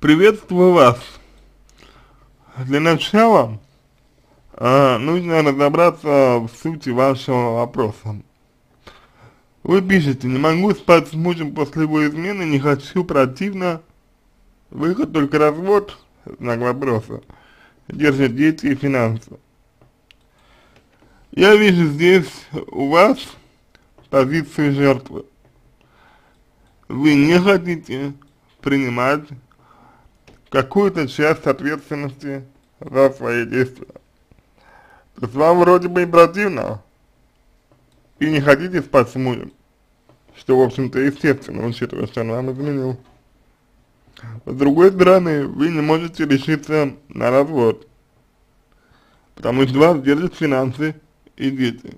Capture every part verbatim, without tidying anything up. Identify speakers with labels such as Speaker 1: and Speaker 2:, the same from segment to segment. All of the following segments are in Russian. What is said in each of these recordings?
Speaker 1: Приветствую вас. Для начала э, нужно разобраться в сути вашего вопроса. Вы пишете: не могу спать с мужем после его измены, не хочу, противно, выход только развод, знак вопроса, держат дети и финансы. Я вижу здесь у вас позицию жертвы. Вы не хотите принимать какую-то часть ответственности за свои действия. То есть вам вроде бы и противно, и не хотите спать с мужем, что, в общем-то, естественно, учитывая, что он вам изменил. С другой стороны, вы не можете решиться на развод, потому что вас держат финансы и дети.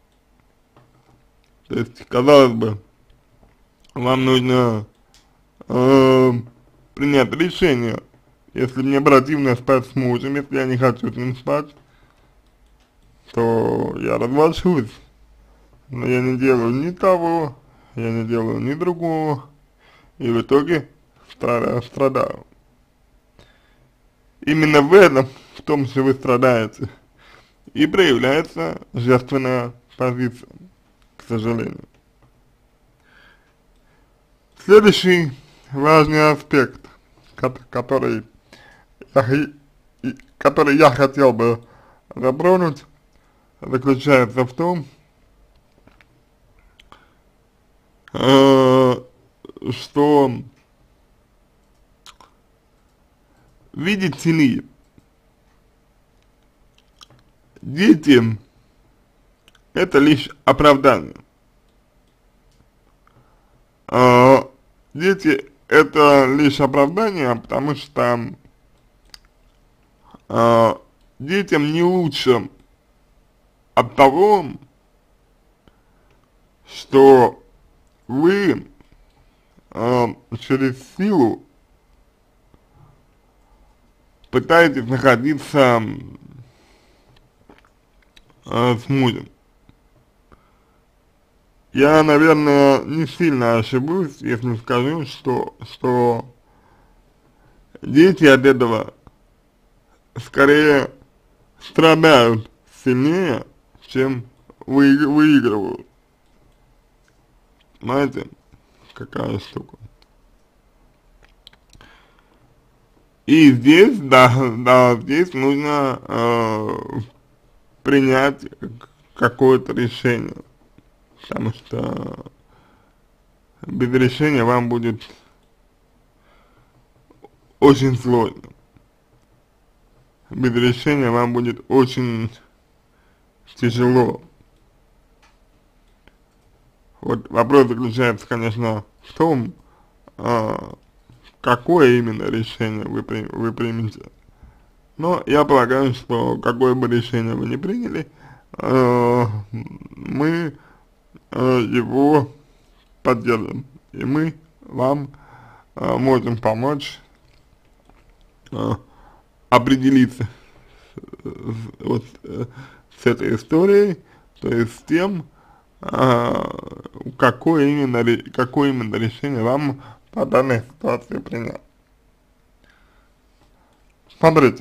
Speaker 1: То есть, казалось бы, вам нужно э, принять решение. Если мне противно спать с мужем, если я не хочу с ним спать, то я развожусь. Но я не делаю ни того, я не делаю ни другого, и в итоге страдаю. страдаю. Именно в этом, в том, что вы страдаете, и проявляется жертвенная позиция, к сожалению. Следующий важный аспект, который я, который я хотел бы затронуть, заключается в том, э, что, видите ли, дети — это лишь оправдание. Э, дети — это лишь оправдание, потому что э, детям не лучше от того, что вы э, через силу пытаетесь находиться э, с мужем. Я, наверное, не сильно ошибусь, если скажу, что, что дети от этого скорее страдают сильнее, чем вы, выигрывают. Знаете, какая штука. И здесь, да, да, здесь нужно э, принять какое-то решение, потому что без решения вам будет очень сложно. Без решения вам будет очень тяжело. Вот вопрос заключается, конечно, в том, э, какое именно решение вы, при, вы примете. Но я полагаю, что какое бы решение вы ни приняли, э, мы э, его поддержим. И мы вам э, можем помочь э, определиться э, вот, э, с этой историей, то есть с тем, э, какое именно, какое именно решение вам по данной ситуации принять. Смотрите,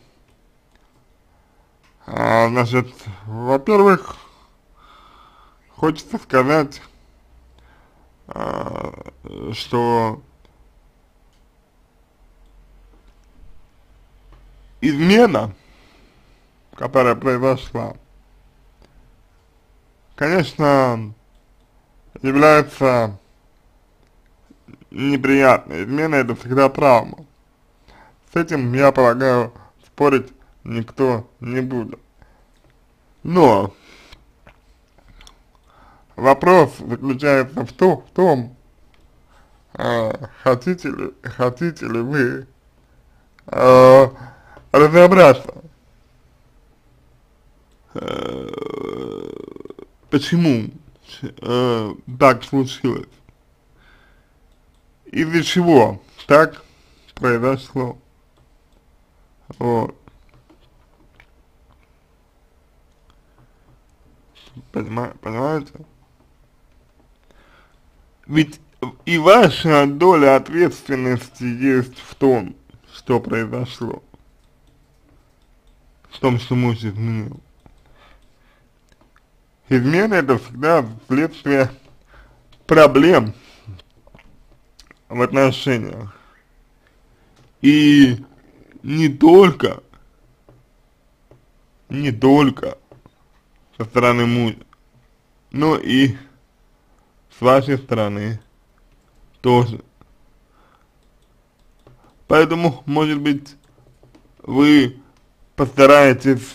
Speaker 1: а, значит, во-первых, хочется сказать, а, что измена, которая произошла, конечно, является неприятной. Измена — это всегда травма. С этим, я полагаю, спорить никто не будет. Но вопрос заключается в, то, в том, э, хотите ли, хотите ли вы э, разобраться, э, почему э, так случилось, из-за чего так произошло. Вот. Понима, понимаете? Ведь и ваша доля ответственности есть в том, что произошло, в том, что муж изменил. Измена — это всегда следствие проблем в отношениях. И не только, не только со стороны мужа, но и с вашей стороны тоже. Поэтому, может быть, вы постараетесь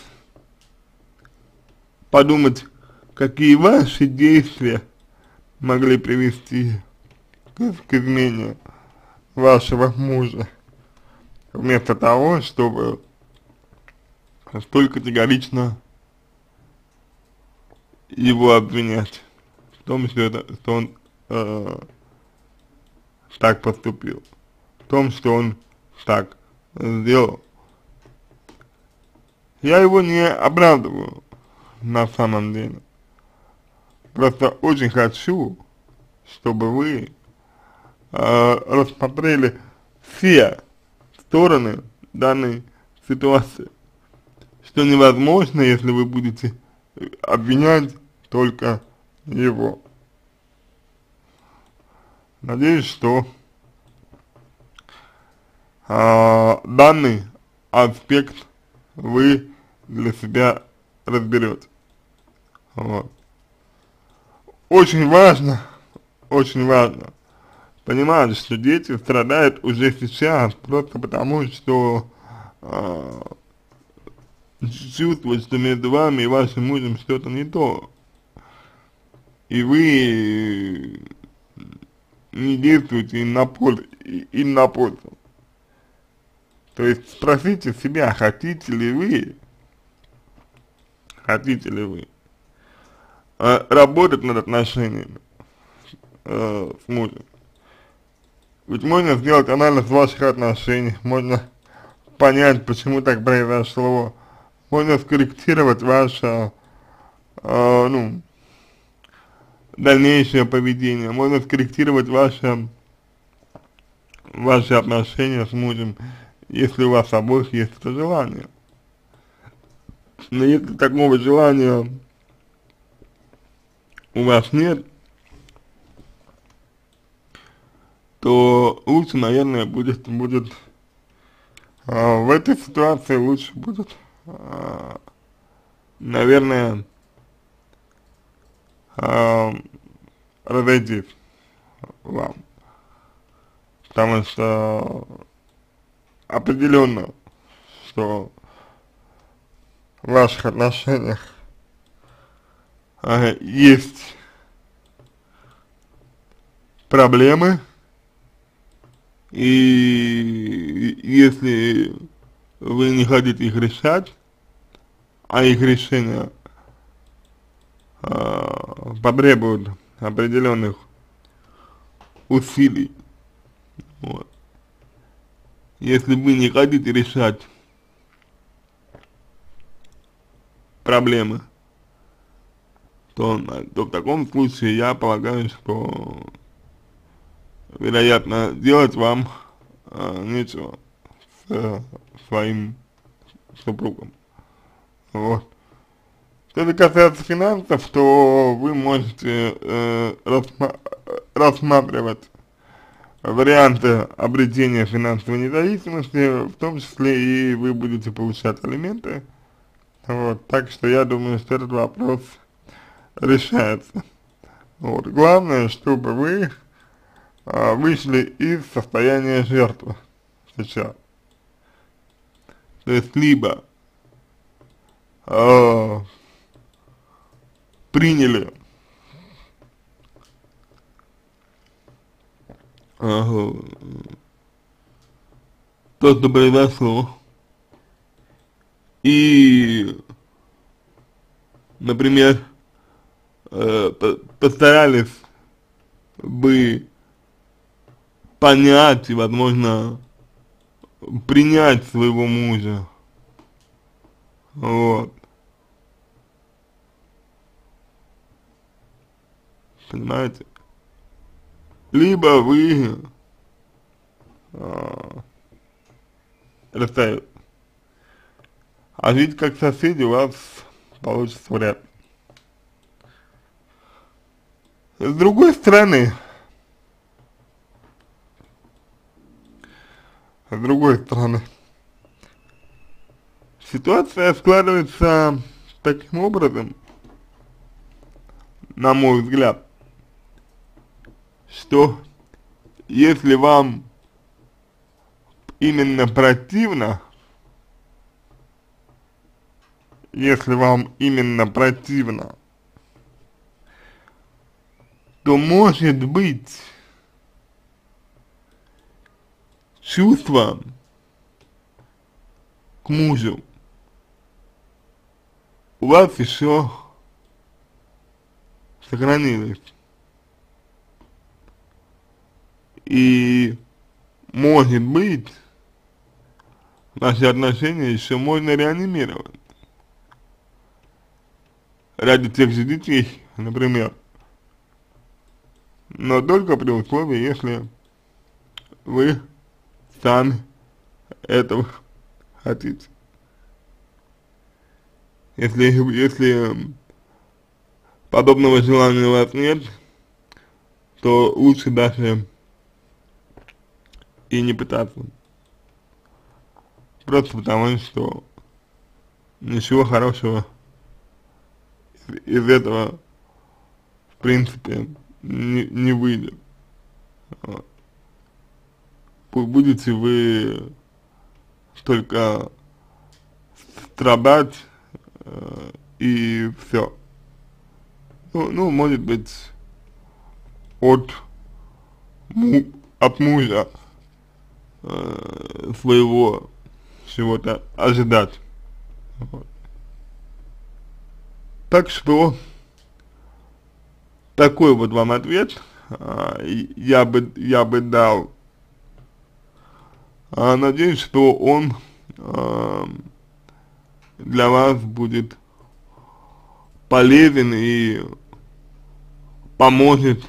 Speaker 1: подумать, какие ваши действия могли привести к, к измене вашего мужа, вместо того, чтобы столь категорично его обвинять в том, что, это, что он э, так поступил, в том, что он так сделал. Я его не оправдываю на самом деле. Просто очень хочу, чтобы вы э, рассмотрели все стороны данной ситуации, что невозможно, если вы будете обвинять только его. Надеюсь, что э, данный аспект вы для себя разберете. Вот. Очень важно, очень важно понимать, что дети страдают уже сейчас просто потому, что э, чувствуют, что между вами и вашим мужем что-то не то. И вы не действуете им на пользу, им на пользу. То есть спросите себя, хотите ли вы, хотите ли вы э, работать над отношениями э, с мужем. Ведь можно сделать анализ ваших отношений, можно понять, почему так произошло, можно скорректировать ваше, э, ну, дальнейшее поведение, можно скорректировать ваше, ваши отношения с мужем, если у вас обоих есть это желание. Но если такого желания у вас нет, то лучше, наверное, будет, будет а, в этой ситуации лучше будет, а, наверное, а, разойтись вам. Потому что определенно, что в ваших отношениях а, есть проблемы, и если вы не хотите их решать, а их решение э, потребует определенных усилий, вот. Если вы не хотите решать проблемы, то, то в таком случае я полагаю, что вероятно делать вам э, нечего с э, своим супругом. Вот. Что же касается финансов, то вы можете э, рассма рассматривать варианты обретения финансовой независимости, в том числе и вы будете получать алименты. Вот. Так что я думаю, что этот вопрос решается. Вот. Главное, чтобы вы а, вышли из состояния жертвы сейчас. То есть либо э, приняли э, то, что произошло, и, например, э, постарались бы понять и, возможно, принять своего мужа. Вот. Понимаете? либо вы э, расстаетесь. А жить как соседи у вас получится вряд ли. С другой стороны, с другой стороны, ситуация складывается таким образом, на мой взгляд, что если вам именно противно, если вам именно противно, то может быть чувство к мужу у вас еще сохранилось. И может быть наши отношения еще можно реанимировать. Ради тех же детей, например. Но только при условии, если вы сами этого хотите. Если, если подобного желания у вас нет, то лучше даже и не пытаться. Просто потому, что ничего хорошего из, из этого в принципе не, не выйдет. Вот. Будете вы только страдать э, и все. Ну, ну, может быть, от, му, от мужа э, своего чего-то ожидать. Вот. Так что такой вот вам ответ э, я бы я бы дал. А, надеюсь, что он э, для вас будет полезен и поможет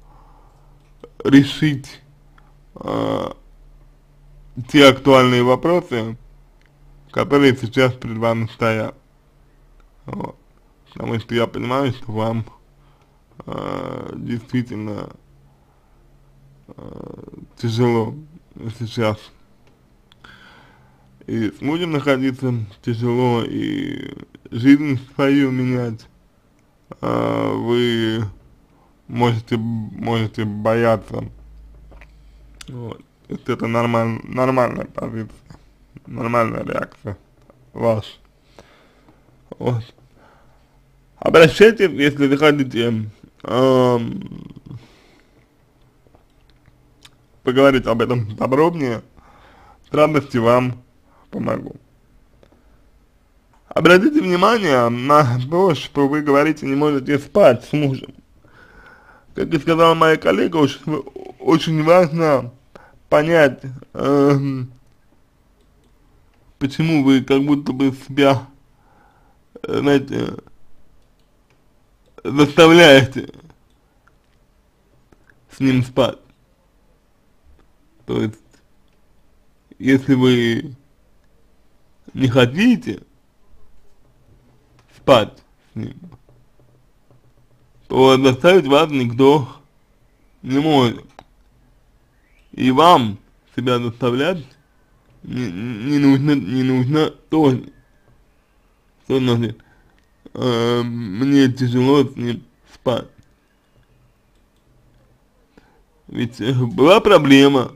Speaker 1: решить э, те актуальные вопросы, которые сейчас перед вами стоят. Вот. Потому что я понимаю, что вам э, действительно э, тяжело сейчас. И с мужем находиться тяжело, и жизнь свою менять. А, вы можете, можете бояться. Вот. Это нормаль, нормальная позиция, нормальная реакция ваша. Вот. Обращайтесь, если вы хотите эм, поговорить об этом подробнее, с радостью вам помогу. Обратите внимание на то, что вы говорите, не можете спать с мужем. Как и сказала моя коллега, очень, очень важно понять, э, почему вы как будто бы себя, знаете, заставляете с ним спать. То есть, если вы не хотите спать с ним, то заставить вас никто не может. И вам себя заставлять не, не нужно, не нужно тоже. Что значит, э, мне тяжело с ним спать. Ведь э, была проблема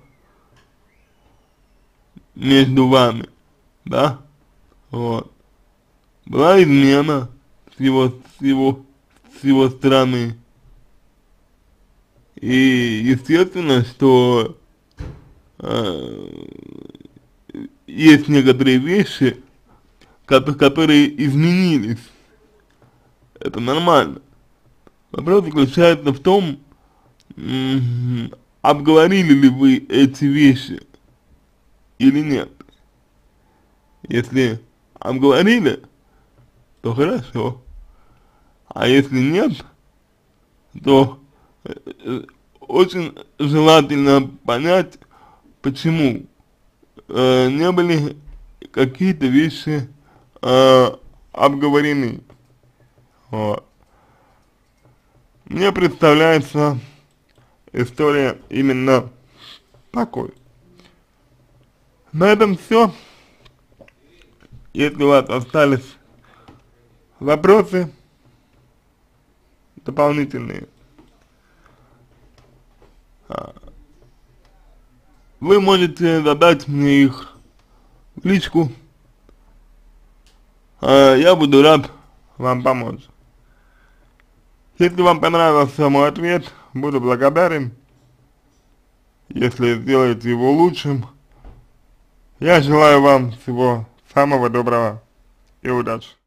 Speaker 1: между вами, да? Вот. Была измена с его, с его, с его стороны. И естественно, что э, есть некоторые вещи, которые изменились. Это нормально. Вопрос заключается в том, обговорили ли вы эти вещи или нет. Если обговорили, то хорошо. А если нет, то очень желательно понять, почему э, не были какие-то вещи э, обговорены. Вот. Мне представляется история именно такой. На этом все. Если у вас остались вопросы дополнительные, вы можете задать мне их в личку. Я буду рад вам помочь. Если вам понравился мой ответ, буду благодарен, если сделаете его лучшим. Я желаю вам всего самого доброго и удачи.